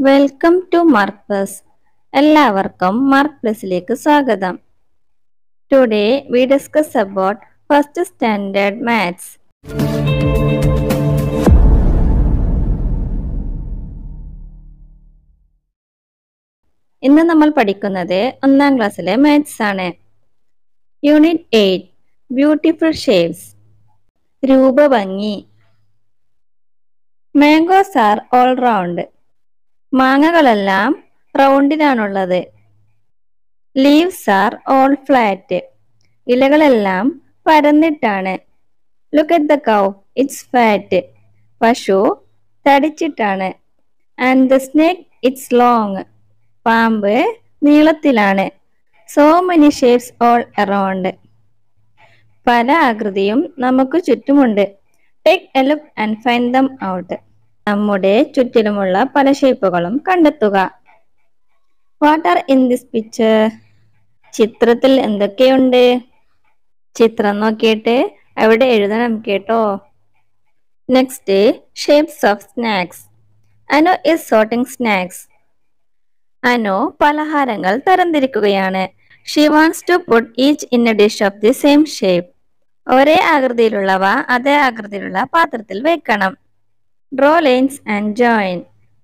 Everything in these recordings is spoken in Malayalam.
Welcome to mark plus. എല്ലാവർക്കും മാർക്ക് പ്ലസിലേക്ക് സ്വാഗതം. Today we discuss about first standard maths. ഇന്ന് നമ്മൾ പഠിക്കുന്നത് 1ാം ക്ലാസ്സിലെ മാത്സ് ആണ്. യൂണിറ്റ് 8 ബ്യൂട്ടിഫുൾ ഷേപ്സ്, രൂപഭംഗി. Mangoes are all round. മാങ്ങകളെല്ലാം റൗണ്ടിലാണുള്ളത്. Leaves are all flat. ഇലകളെല്ലാം പരന്നിട്ടാണ്. Look at the cow, it's fat. പശു തടിച്ചിട്ടാണ്. And the snake it's long. പാമ്പ് നീളത്തിലാണ്. So many shapes all around. പല ആകൃതിയും നമുക്ക് ചുറ്റുമുണ്ട്. Take a look and find them out. നമ്മുടെ ചുറ്റിലുമുള്ള പല ഷേപ്പുകളും കണ്ടെത്തുക. What are in this picture? ചിത്രത്തിൽ എന്തൊക്കെയുണ്ട്? ചിത്രം നോക്കിയിട്ട് അവിടെ എഴുതണം കേട്ടോ. Next, shapes of snacks. Anu is sorting snacks. Anu പലഹാരങ്ങൾ തരംതിരിക്കുകയാണ്. She wants to put each in a dish of the same shape. ഒരേ ആകൃതിയിലുള്ളവ അതേ ആകൃതിയിലുള്ള പാത്രത്തിൽ വെക്കണം. Draw lines and join.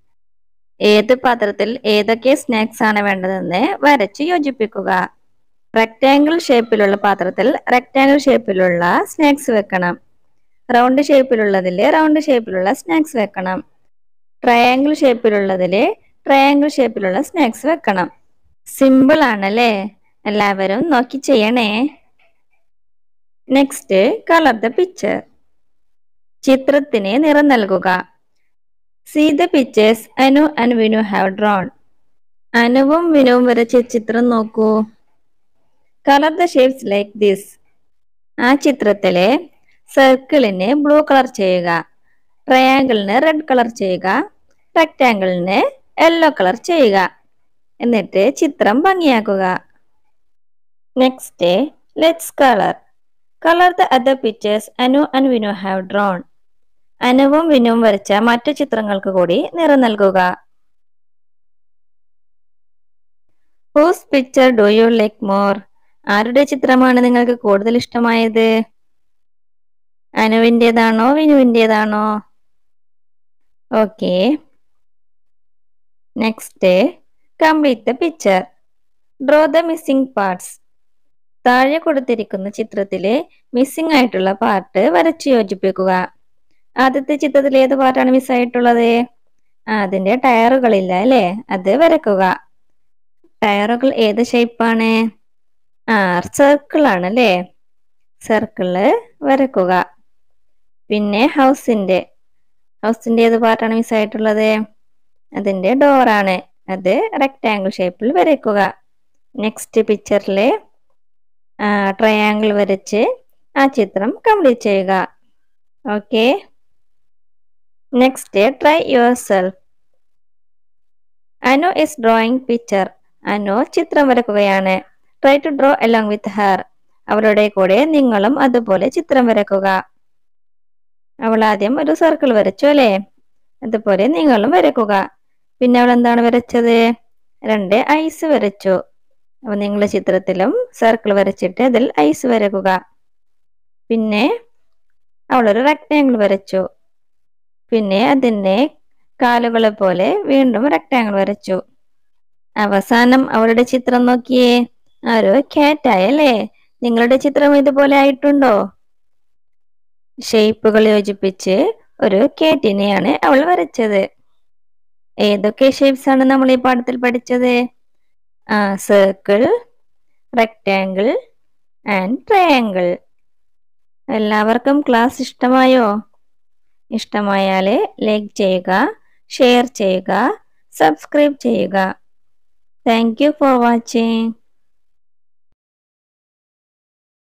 ഏത് പാത്രത്തിൽ ഏതൊക്കെ സ്നാക്സ് ആണ് വേണ്ടതെന്ന് വരച്ച് യോജിപ്പിക്കുക. റെക്ടാംഗിൾ ഷേപ്പിലുള്ള പാത്രത്തിൽ റെക്ടാംഗിൾ ഷേപ്പിലുള്ള സ്നാക്സ് വെക്കണം. റൗണ്ട് ഷേപ്പിലുള്ളതിൽ റൗണ്ട് ഷേപ്പിലുള്ള സ്നാക്സ് വെക്കണം. ട്രയാംഗിൾ ഷേപ്പിലുള്ളതിൽ ട്രയാംഗിൾ ഷേപ്പിലുള്ള സ്നാക്സ് വെക്കണം. സിമ്പിൾ ആണല്ലേ? എല്ലാവരും നോക്കി ചെയ്യണേ. Next, colour the picture. ചിത്രത്തിന് നിറം നൽകുക. See the pictures Anu and Vinu have drawn. അനുവും വിനുവും വരച്ച ചിത്രം നോക്കൂ. Colour the shapes like this. ആ ചിത്രത്തിലെ സർക്കിളിന് ബ്ലൂ കളർ ചെയ്യുക, ട്രയാങ്കിളിന് റെഡ് കളർ ചെയ്യുക, റെക്ടാങ്കിളിന് യെല്ലോ കളർ ചെയ്യുക. എന്നിട്ട് ചിത്രം ഭംഗിയാക്കുക. Next, let's colour. Colour the other pictures Anu and Vinu have drawn. അനുവും വിനുവും വരച്ച മറ്റു ചിത്രങ്ങൾക്ക് കൂടി നിറം നൽകുക. Whose picture do you like more? ആരുടെ ചിത്രമാണ് നിങ്ങൾക്ക് കൂടുതൽ ഇഷ്ടമായത്? അനുവിൻ്റെതാണോ വിനുവിൻ്റെതാണോ? Okay. Next, complete the picture. Draw the missing parts. താഴെ കൊടുത്തിരിക്കുന്ന ചിത്രത്തിലെ മിസ്സിംഗ് ആയിട്ടുള്ള പാർട്ട് വരച്ച് യോജിപ്പിക്കുക. ആദ്യത്തെ ചിത്രത്തിൽ ഏത് പാർട്ടാണ് മിസ്സായിട്ടുള്ളത്? അതിന്റെ ടയറുകളില്ല അല്ലേ? അത് വരക്കുക. ടയറുകൾ ഏത് ഷേപ്പാണ്? സർക്കിൾ ആണ് അല്ലേ? സർക്കിള് വരക്കുക. പിന്നെ ഹൗസിന്റെ ഏത് പാർട്ടാണ് മിസ്സായിട്ടുള്ളത്? അതിന്റെ ഡോറാണ്. അത് റെക്ടാംഗിൾ ഷേപ്പിൽ വരയ്ക്കുക. നെക്സ്റ്റ് പിക്ചറില് ട്രയാംഗിൾ വരച്ച് ആ ചിത്രം കംപ്ലീറ്റ് ചെയ്യുക. Okay. Next, try yourself. Anu is drawing picture. Anu ചിത്രം വരക്കുകയാണ്. Try to draw along with her. അവളുടെ കൂടെ നിങ്ങളും അതുപോലെ ചിത്രം വരക്കുക. അവൾ ആദ്യം ഒരു സർക്കിൾ വരച്ചു അല്ലേ? അതുപോലെ നിങ്ങളും വരക്കുക. പിന്നെ അവൾ എന്താണ് വരച്ചത്? 2 ഐസ് വരച്ചു. അപ്പൊ നിങ്ങളുടെ ചിത്രത്തിലും സർക്കിൾ വരച്ചിട്ട് അതിൽ ഐസ് വരക്കുക. പിന്നെ അവളൊരു റെക്ടാംഗിൾ വരച്ചു. പിന്നെ അതിന്റെ കാലുകളെ പോലെ വീണ്ടും റെക്ടാംഗിൾ വരച്ചു. അവസാനം അവളുടെ ചിത്രം നോക്കിയേ, ഒരു ക്യാറ്റായല്ലേ? നിങ്ങളുടെ ചിത്രം ഇതുപോലെ ആയിട്ടുണ്ടോ? ഷേപ്പുകൾ യോജിപ്പിച്ച് ഒരു ക്യാറ്റിനെയാണ് അവൾ വരച്ചത്. ഏതൊക്കെ ഷേപ്സ് ആണ് നമ്മൾ ഈ പാഠത്തിൽ പഠിച്ചത്? Circle, rectangle and triangle. എല്ലാവർക്കും ക്ലാസ് ഇഷ്ടമായോ? ഇഷ്ടമായാൽ ലൈക്ക് ചെയ്യുക, ഷെയർ ചെയ്യുക, സബ്സ്ക്രൈബ് ചെയ്യുക. Thank you for watching.